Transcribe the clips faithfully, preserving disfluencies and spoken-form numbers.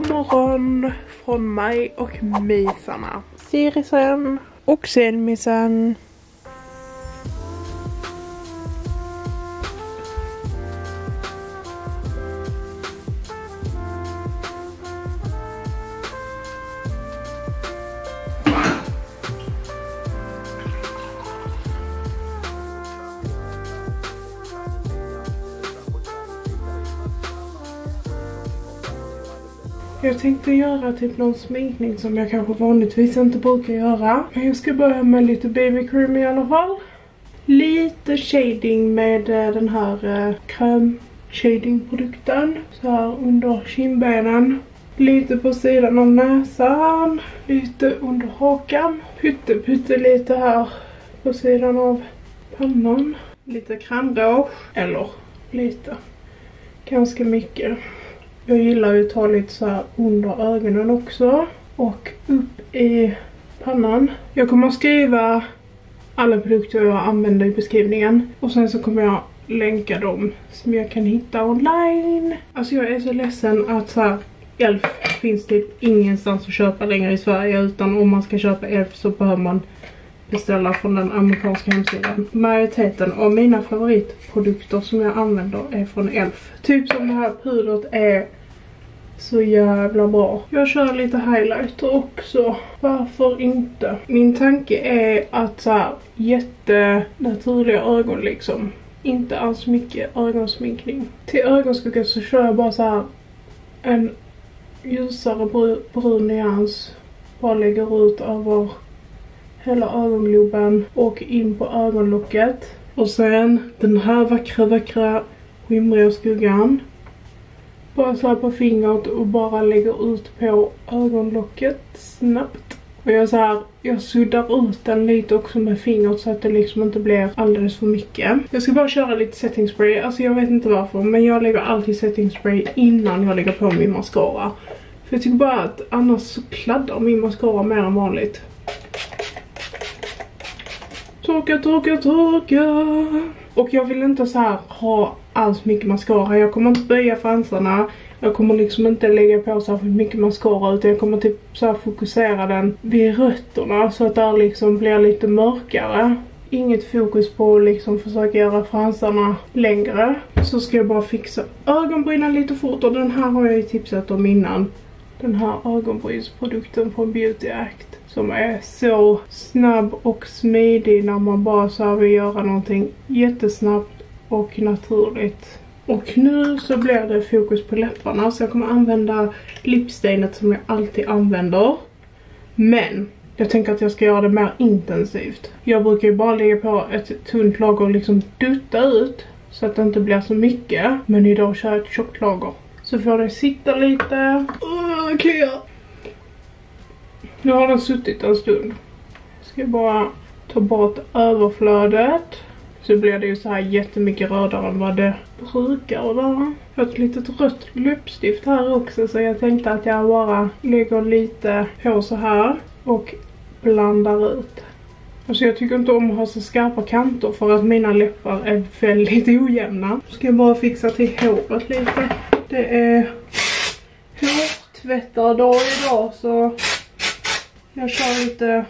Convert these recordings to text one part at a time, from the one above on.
God morgon från mig och misarna. Sirisen och Selmisen. Jag tänkte göra typ någon sminkning som jag kanske vanligtvis inte brukar göra. Men jag ska börja med lite baby cream i alla fall. Lite shading med den här kräm shading produkten. Så här under kindbenen. Lite på sidan av näsan. Lite under hakan. Pytte pytte lite här på sidan av pannan. Lite crème eller lite. Ganska mycket. Jag gillar ju att ta lite så här under ögonen också. Och upp i pannan. Jag kommer att skriva alla produkter jag använder i beskrivningen. Och sen så kommer jag länka dem som jag kan hitta online. Alltså jag är så ledsen att så här, E L F finns typ ingenstans att köpa längre i Sverige. Utan om man ska köpa E L F så behöver man beställa från den amerikanska hemsidan. Majoriteten av mina favoritprodukter som jag använder är från E L F. Typ som det här pudret är så jävla bra. Jag kör lite highlighter också. Varför inte? Min tanke är att så här jättenaturliga ögon liksom. Inte alls mycket ögonsminkning. Till ögonskugga så kör jag bara så här en ljusare br brun nyans. Bara lägger ut över hela ögongloben och in på ögonlocket. Och sen den här vackra, vackra skimriga skuggan. Bara så här på fingret och bara lägger ut på ögonlocket snabbt. Och jag så här, jag suddar ut den lite också med fingret så att det liksom inte blir alldeles för mycket. Jag ska bara köra lite setting spray. Alltså jag vet inte varför, men jag lägger alltid setting spray innan jag lägger på min mascara. För jag tycker bara att annars så kladdar min mascara mer än vanligt. Torka, torka, torka. Och jag vill inte så här ha alls mycket mascara. Jag kommer inte böja fransarna. Jag kommer liksom inte lägga på så här mycket mascara. Utan jag kommer typ så här fokusera den vid rötterna. Så att det liksom blir lite mörkare. Inget fokus på att liksom försöka göra fransarna längre. Så ska jag bara fixa ögonbrynen lite fort. Och den här har jag ju tipsat om innan. Den här ögonbrynsprodukten från Beauty Act. Som är så snabb och smidig när man bara så här vill göra någonting jättesnabbt och naturligt. Och nu så blir det fokus på läpparna. Så jag kommer använda lipstainet som jag alltid använder. Men jag tänker att jag ska göra det mer intensivt. Jag brukar ju bara lägga på ett tunt lager och liksom dutta ut. Så att det inte blir så mycket. Men idag kör jag ett tjockt lager. Så får det sitta lite. Åh, kliar. Nu har den suttit en stund. Ska jag bara ta bort överflödet. Så blir det ju så här jättemycket rödare än vad det brukar vara. Jag har ett litet rött läppstift här också. Så jag tänkte att jag bara lägger lite på så här. Och blandar ut. Alltså jag tycker inte om att ha så skarpa kanter. För att mina läppar är väldigt ojämna. Ska jag bara fixa till håret lite. Det är hårtvättardag idag så... Jag kör lite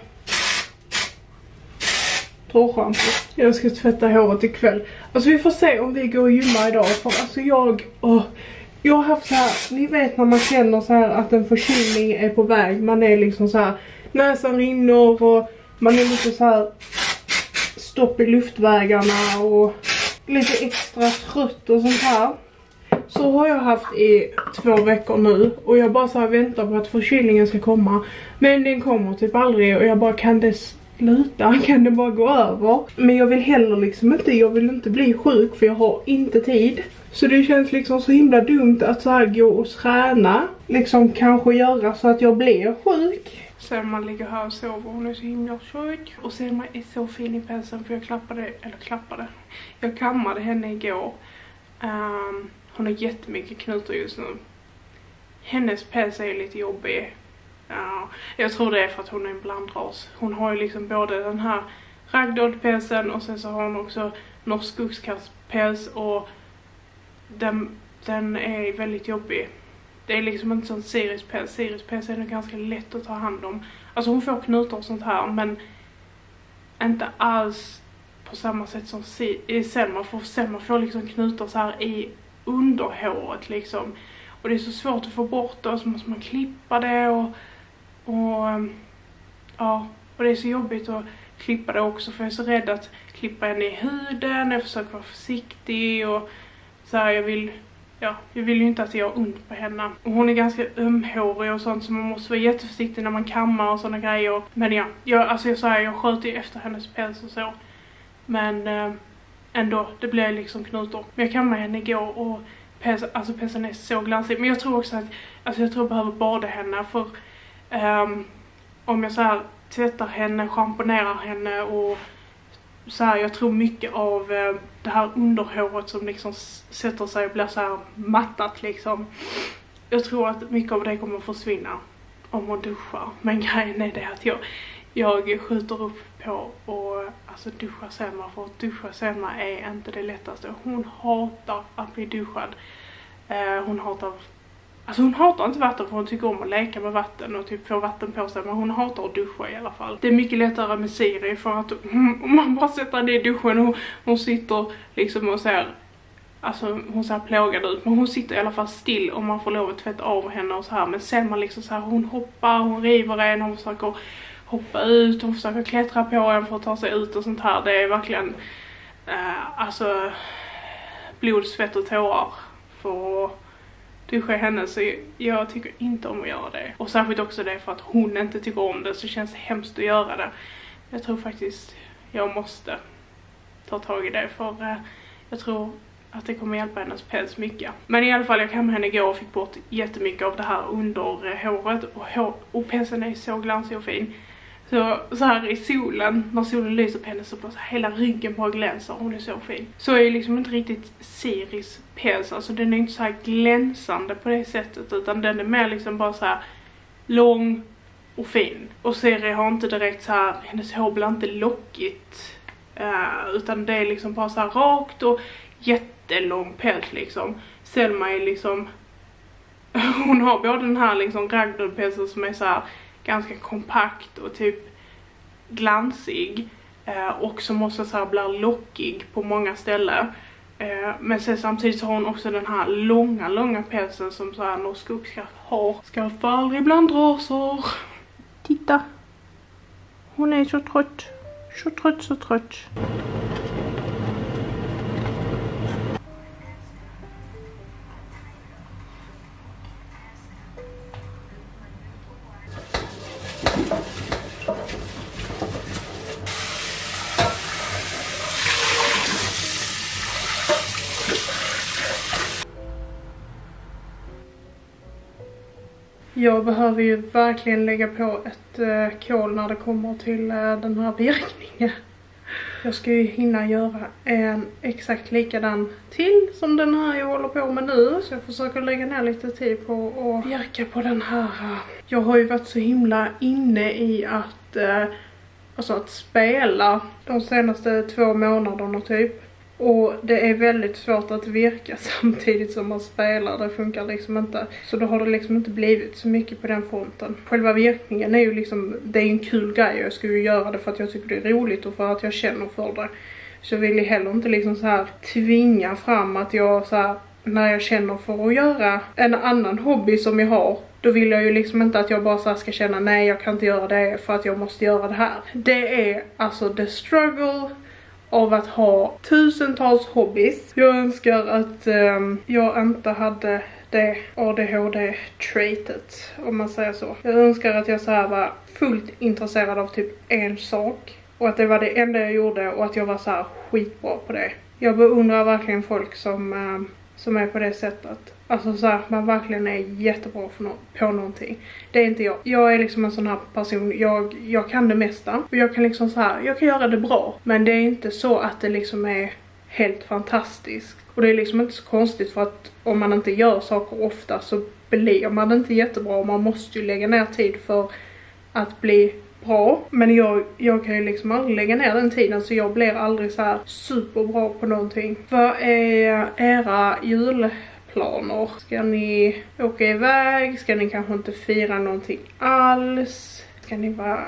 torrschampo. Jag ska tvätta håret ikväll. Alltså vi får se om vi går och gymmar idag. För alltså jag... Åh, jag har haft så här... Ni vet när man känner så här att en förkylning är på väg. Man är liksom så här... Näsan rinner och man är lite så här... Stopp i luftvägarna och lite extra trött och sånt här. Så har jag haft i två veckor nu. Och jag bara så här väntar på att förkylningen ska komma. Men den kommer typ aldrig. Och jag bara, kan det sluta? Kan det bara gå över? Men jag vill heller liksom inte. Jag vill inte bli sjuk för jag har inte tid. Så det känns liksom så himla dumt att så här gå och träna. Liksom kanske göra så att jag blir sjuk. Selma ligger här och sover. Hon är så himla sjuk. Och Selma är så fin i pälsen för jag klappade, eller klappade. Jag kammade henne igår. Um, Hon har jättemycket knutor just nu. Hennes päls är lite jobbig. Ja, jag tror det är för att hon är en blandras. Hon har ju liksom både den här ragdollpälsen och sen så har hon också norsk skogskattpäls och den, den är väldigt jobbig. Det är liksom inte sån Siris-päls. Siris-päls är nog ganska lätt att ta hand om. Alltså hon får knutor och sånt här, men inte alls på samma sätt som Selma. För Selma får liksom knutor så här i underhåret liksom. Och det är så svårt att få bort det, och så måste man klippa det och, och ja, och det är så jobbigt att klippa det också, för jag är så rädd att klippa henne i huden. Jag försöker vara försiktig och så här, jag vill ja, jag vill ju inte att det gör ont på henne. Och hon är ganska ömhårig och sånt, så man måste vara jätteförsiktig när man kammar och såna grejer. Men ja, jag, alltså jag säger, jag sköter ju efter hennes päls och så. Men eh, ändå, det blir liksom knutor. Men jag kammade henne igår och päls, alltså pälsen är så glansig. Men jag tror också att, alltså jag tror jag behöver bada henne, för um, om jag så här tvättar henne, schamponerar henne och så här, jag tror mycket av eh, det här underhåret som liksom sätter sig och blir så här mattat liksom. Jag tror att mycket av det kommer att försvinna om hon duschar. Men grejen är det att jag, jag skjuter upp på och alltså duscha Selma, för att duscha Selma är inte det lättaste. Hon hatar att bli duschad. Eh, hon hatar Alltså hon hatar inte vatten, för hon tycker om att leka med vatten och typ få vatten på sig. Men hon hatar att duscha i alla fall. Det är mycket lättare med Siri, för att om man bara sätter henne i duschen och hon sitter liksom och ser, alltså hon ser plågad ut. Men hon sitter i alla fall still om man får lov att tvätta av henne och så här. Men sen man liksom så här, hon hoppar, hon river en, hon försöker hoppa ut, hon försöker klättra på en för att ta sig ut och sånt här. Det är verkligen eh, alltså blod, svett och tårar för duscha henne, så jag tycker inte om att göra det. Och särskilt också det för att hon inte tycker om det, så känns det hemskt att göra det. Jag tror faktiskt jag måste ta tag i det, för eh, jag tror att det kommer hjälpa hennes päls mycket. Men i alla fall, jag kammade henne igår och fick bort jättemycket av det här under eh, håret. Och, hår, och pälsen är så glansig och fin. Så, så här i solen, när solen lyser på henne, så bara så hela ryggen på glänser. Hon är så fin. Så är ju liksom inte riktigt Siris päls. Alltså den är inte så här glänsande på det sättet, utan den är mer liksom bara så här lång och fin. Och Siri har inte direkt så här, hennes hår blir inte lockigt. Uh, utan det är liksom bara så här rakt och jättelång päls liksom. Selma är liksom, hon har både den här liksom ragdollpälsen som är så här ganska kompakt och typ glansig, eh, och som också så här blir lockig på många ställen. Eh, men sen samtidigt så har hon också den här långa, långa pälsen som så här norsk skogsskaft har. Skaff aldrig bland raser. Titta. Hon är så trött. Så trött, så trött. Jag behöver ju verkligen lägga på ett uh, kol när det kommer till uh, den här virkningen. Jag ska ju hinna göra en exakt likadan till som den här jag håller på med nu. Så jag försöker lägga ner lite tid på att virka på den här. Jag har ju varit så himla inne i att, uh, alltså att spela de senaste två månaderna typ. Och det är väldigt svårt att virka samtidigt som man spelar. Det funkar liksom inte. Så då har det liksom inte blivit så mycket på den fronten. Själva virkningen är ju liksom, det är en kul grej. Jag ska ju göra det för att jag tycker det är roligt och för att jag känner för det. Så jag vill ju heller inte liksom så här tvinga fram att jag så här, när jag känner för att göra en annan hobby som jag har, då vill jag ju liksom inte att jag bara så här ska känna nej, jag kan inte göra det för att jag måste göra det här. Det är alltså the struggle av att ha tusentals hobbies. Jag önskar att um, jag inte hade det A D H D-traitet, om man säger så. Jag önskar att jag så här var fullt intresserad av typ en sak. Och att det var det enda jag gjorde och att jag var så här skitbra på det. Jag beundrar verkligen folk som, um, som är på det sättet. Alltså så här, man verkligen är jättebra för no- på någonting. Det är inte jag. Jag är liksom en sån här person, jag, jag kan det mesta. Och jag kan liksom så här, jag kan göra det bra. Men det är inte så att det liksom är helt fantastiskt. Och det är liksom inte så konstigt, för att om man inte gör saker ofta så blir man inte jättebra. Och man måste ju lägga ner tid för att bli bra. Men jag, jag kan ju liksom aldrig lägga ner den tiden, så jag blir aldrig så här superbra på någonting. Vad är era jul planer. Ska ni åka iväg? Ska ni kanske inte fira någonting alls? Ska ni vara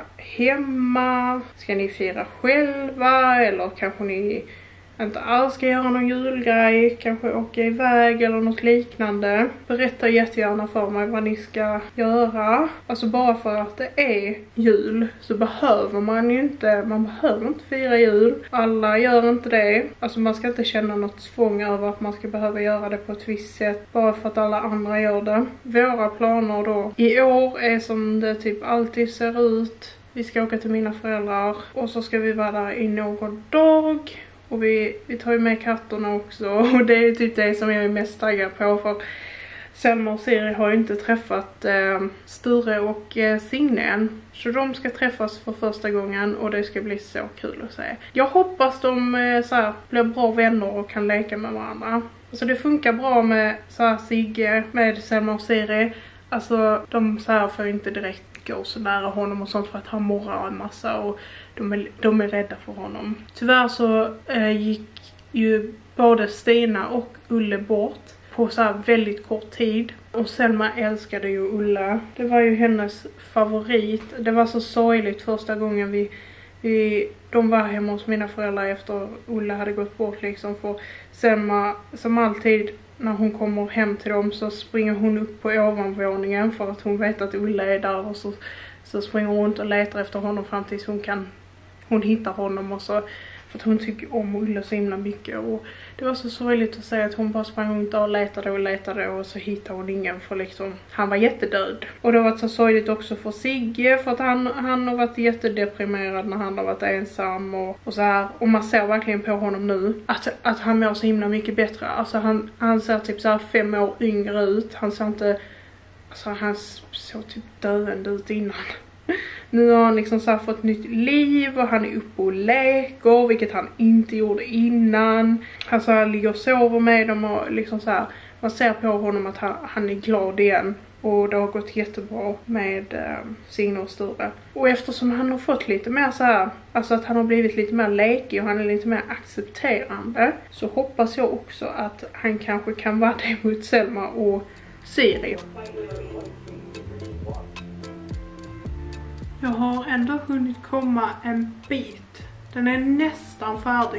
hemma? Ska ni fira själva? Eller kanske ni inte alls ska göra någon julgrej? Kanske åka iväg eller något liknande. Berätta jättegärna för mig vad ni ska göra. Alltså bara för att det är jul så behöver man ju inte, man behöver inte fira jul. Alla gör inte det. Alltså man ska inte känna något tvång över att man ska behöva göra det på ett visst sätt. Bara för att alla andra gör det. Våra planer då i år är som det typ alltid ser ut. Vi ska åka till mina föräldrar och så ska vi vara där i någon dag. Och vi, vi tar ju med katterna också. Och det är typ det som jag är mest taggad på. För Selma och Siri har ju inte träffat eh, Sture och eh, Signe än. Så de ska träffas för första gången. Och det ska bli så kul att se. Jag hoppas de eh, så här, blir bra vänner och kan leka med varandra. Alltså det funkar bra med så här, Sigge, med Selma och Siri. Alltså de så här får inte direkt gå så nära honom och sånt för att han morrar en massa och de är, de är rädda för honom. Tyvärr så eh, gick ju både Stina och Ulle bort på så här väldigt kort tid. Och Selma älskade ju Ulla. Det var ju hennes favorit. Det var så sorgligt första gången vi, vi de var hemma hos mina föräldrar efter Ulla hade gått bort liksom. För Selma som alltid när hon kommer hem till dem så springer hon upp på ovanvåningen för att hon vet att Ulla är där och så, så springer hon runt och letar efter honom fram tills hon kan hon hittar honom och så för att hon tycker om Ulla så himla mycket och det var så sorgligt att säga att hon bara sprang runt och letade och letade och så hittade hon ingen för liksom han var jättedöd. Och det har varit så sorgligt också för Sigge för att han, han har varit jättedeprimerad när han har varit ensam och, och så här. Och man ser verkligen på honom nu att, att han mår så himla mycket bättre. Alltså han, han ser typ så här fem år yngre ut. Han ser inte, alltså han såg typ döende ut innan. Nu har han liksom så här fått nytt liv och han är uppe och leker, vilket han inte gjorde innan. Han så här ligger och sover med dem och liksom så här, man ser på honom att han, han är glad igen. Och det har gått jättebra med eh, Signe och Sture. Och eftersom han har fått lite mer så här, alltså att han har blivit lite mer lekig och han är lite mer accepterande, så hoppas jag också att han kanske kan vara det mot Selma och Siri. Jag har ändå hunnit komma en bit. Den är nästan färdig.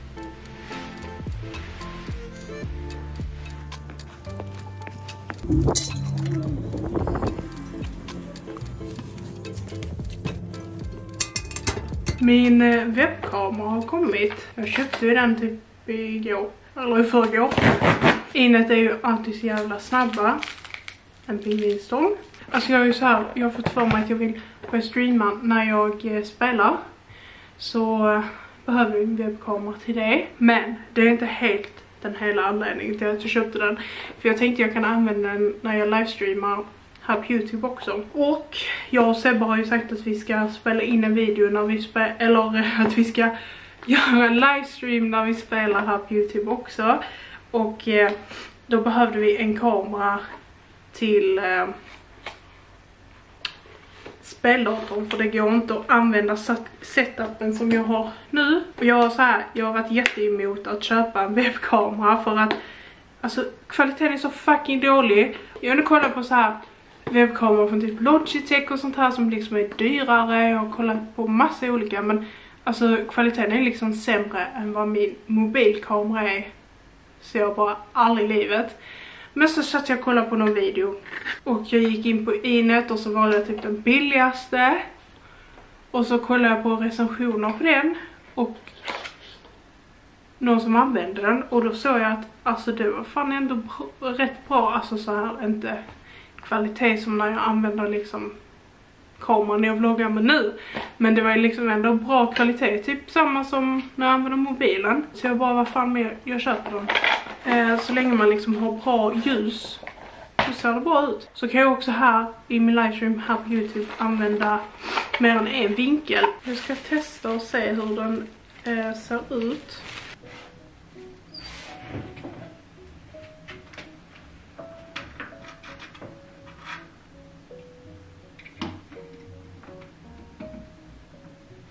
Min webbkamera har kommit. Jag köpte ju den typ igår. Eller i förrgår. Inet är ju alltid så jävla snabba. En pingvinstång. Alltså jag är ju så här, jag har fått för mig att jag vill börja streama när jag eh, spelar. Så eh, behöver jag en webbkamera till det. Men det är inte helt den hela anledningen till att jag köpte den. För jag tänkte jag kan använda den när jag livestreamar här på YouTube också. Och jag och Sebbe har ju sagt att vi ska spela in en video när vi spelar, eller att vi ska göra en livestream när vi spelar här på YouTube också. Och eh, då behövde vi en kamera till eh, speldatorn, för det går inte att använda setupen som jag har nu. Och jag har så här, jag har varit jätteemot att köpa en webbkamera för att alltså kvaliteten är så fucking dålig. Jag har kollat på så här webbkameror från typ Logitech och sånt här som liksom är dyrare. Jag har kollat på massa olika, men alltså kvaliteten är liksom sämre än vad min mobilkamera är. Så jag bara aldrig i livet. Men så satt jag och kollade på någon video. Och jag gick in på Inet och så valde jag typ den billigaste. Och så kollade jag på recensioner på den. Och någon som använde den. Och då såg jag att alltså det var fan ändå bra, rätt bra. Alltså så här inte kvalitet som när jag använder liksom kameran jag vloggar med nu. Men det var ju liksom ändå bra kvalitet. Typ samma som när jag använder mobilen. Så jag bara, vad fan mer, jag köper dem. Eh, så länge man liksom har bra ljus så ser det bra ut. Så kan jag också här i min livestream här på YouTube använda mer än en vinkel. Jag ska testa och se hur den eh, ser ut.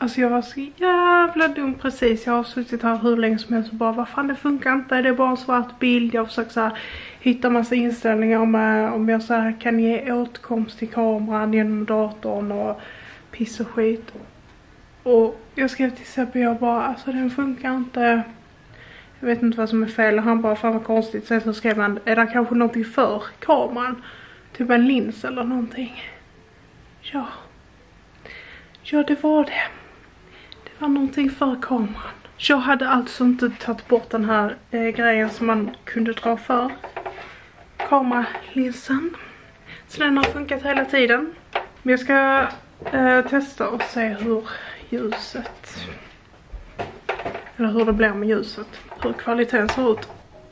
Alltså jag var så jävla dum precis. Jag har suttit här hur länge som helst och bara, vad fan, det funkar inte. Det är bara en svart bild. Jag försöker så här hitta massa inställningar om, om jag så här kan ge åtkomst till kameran genom datorn och piss och skit. Och jag skrev till Sebbe, jag bara, alltså den funkar inte. Jag vet inte vad som är fel. Och han bara, fan vad konstigt. Sen så skrev han, är det kanske någonting för kameran? Typ en lins eller någonting. Ja. Ja, det var det. Det var någonting för kameran. Jag hade alltså inte tagit bort den här eh, grejen som man kunde dra för kameralinsen. Så den har funkat hela tiden. Men jag ska eh, testa och se hur ljuset, eller hur det blir med ljuset. Hur kvaliteten ser ut.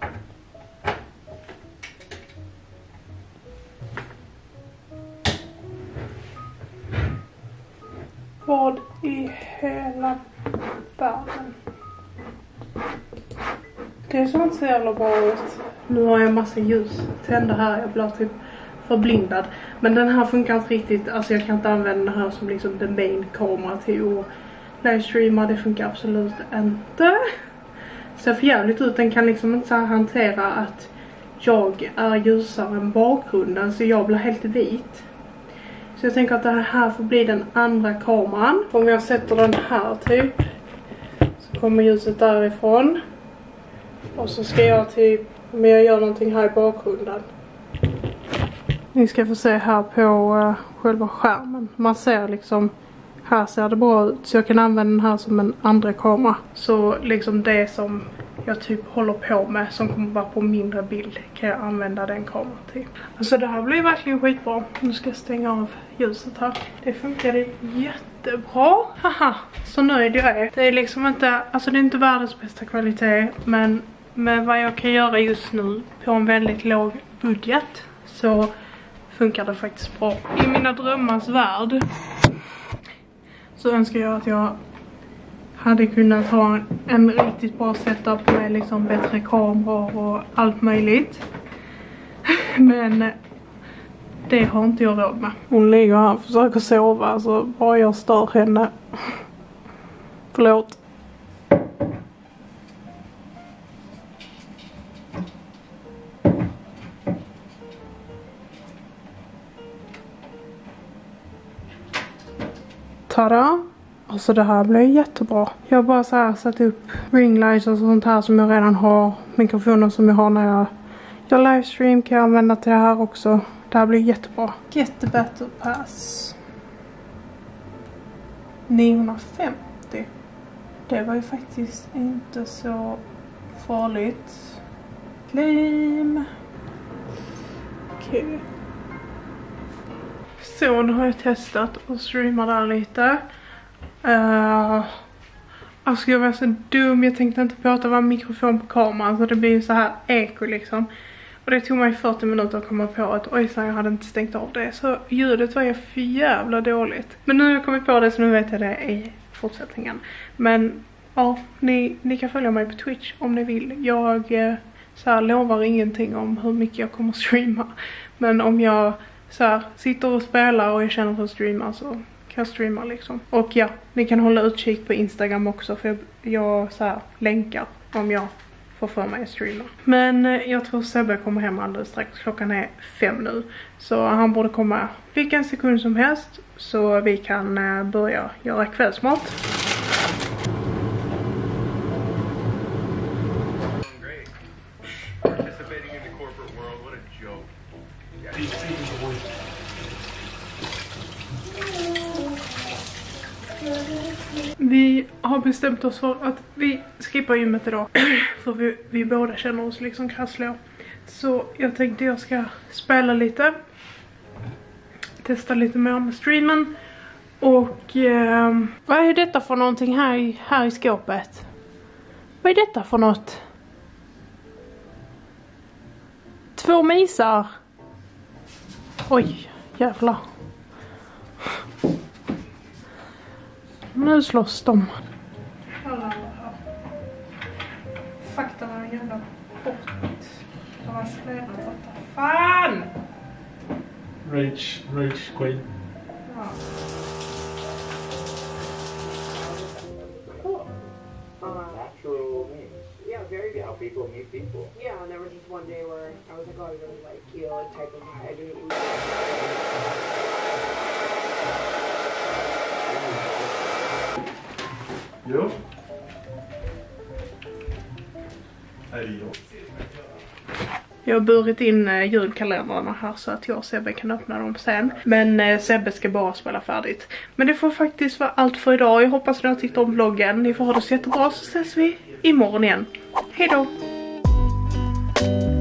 Vad i hela världen? Det ser inte så jävla bra ut. Nu har jag en massa ljus tända här. Jag blir typ förblindad. Men den här funkar inte riktigt. Alltså jag kan inte använda den här som liksom den main kamera till att livestreama. Det funkar absolut inte. Ser för jävligt ut. Den kan liksom inte så här hantera att jag är ljusare än bakgrunden. Så jag blir helt vit. Så jag tänker att det här får bli den andra kameran. Om jag sätter den här typ, så kommer ljuset därifrån. Och så ska jag typ, om jag gör någonting här i bakgrunden. Ni ska få se här på uh, själva skärmen. Man ser liksom, här ser det bra ut. Så jag kan använda den här som en andra kamera. Så liksom det som jag typ håller på med, som kommer vara på mindre bild, kan jag använda den kameran till. Alltså det här blir verkligen skitbra. Nu ska jag stänga av ljuset här. Det funkade jättebra. Haha, så nöjd jag är. Det är liksom inte, alltså det är inte världens bästa kvalitet. Men med vad jag kan göra just nu på en väldigt låg budget så funkar det faktiskt bra. I mina drömmars värld så önskar jag att jag hade kunnat ha en, en riktigt bra setup med liksom bättre kameror och allt möjligt. Men det har inte jag råd med. Hon ligger här och försöker sova, så bara jag stör henne. Förlåt. Tada! Alltså det här blir jättebra. Jag har bara så här satt upp ringlights och sånt här som jag redan har. Mikrofoner som jag har när jag gör livestream kan jag använda till det här också. Det här blir jättebra. Get the battle pass. niohundrafemtio. Det var ju faktiskt inte så farligt. Claim. Okej. Okay. Så nu har jag testat och streamat där lite. Uh, alltså jag var så dum. Jag tänkte inte prata med mikrofon på kameran, så det blir ju så här eko liksom. Och det tog mig fyrtio minuter att komma på att oj, så jag hade inte stängt av det. Så ljudet var ju för jävla dåligt. Men nu har jag kommit på det, så nu vet jag det i fortsättningen. Men ja, ni, ni kan följa mig på Twitch om ni vill. Jag eh, så här, lovar ingenting om hur mycket jag kommer streama. Men om jag så här, sitter och spelar och jag känner för att streama, så kan jag streama liksom. Och ja, ni kan hålla utkik på Instagram också, för jag, jag så här, länkar om jag får för mig att streama. Men eh, jag tror Sebbe kommer hem alldeles strax. Klockan är fem nu. Så han borde komma vilken sekund som helst, så vi kan eh, börja göra kvällsmat. Vi har bestämt oss för att vi skippar gymmet idag. För vi, vi båda känner oss liksom krassliga. Så jag tänkte jag ska spela lite. Testa lite mer med streamen. Och eh, vad är detta för någonting här i, här i skåpet? Vad är detta för något? Två misar. Oj, jävlar. Nu slåss de. Fakta var en jävla bort. De har släpat åtta. Fan! Rage, rage queen. Ja. people meet people. Yeah, and there was just one day where I was like, oh, I really like you, like type of guy. I didn't Jo. Är det jag? Jag har burit in eh, julkalendrarna här så att jag och Sebbe kan öppna dem sen. Men eh, Sebbe ska bara spela färdigt. Men det får faktiskt vara allt för idag. Jag hoppas ni har tyckt om vloggen. Ni får ha det så jättebra, så ses vi imorgon igen. Hej då!